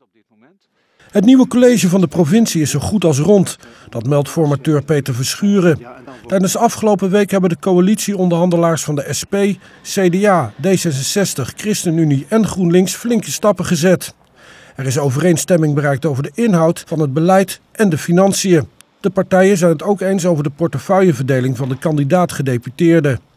Het nieuwe college van de provincie is zo goed als rond. Dat meldt formateur Peter Verschuren. Tijdens de afgelopen week hebben de coalitieonderhandelaars van de SP, CDA, D66, ChristenUnie en GroenLinks flinke stappen gezet. Er is overeenstemming bereikt over de inhoud van het beleid en de financiën. De partijen zijn het ook eens over de portefeuilleverdeling van de kandidaat-gedeputeerden.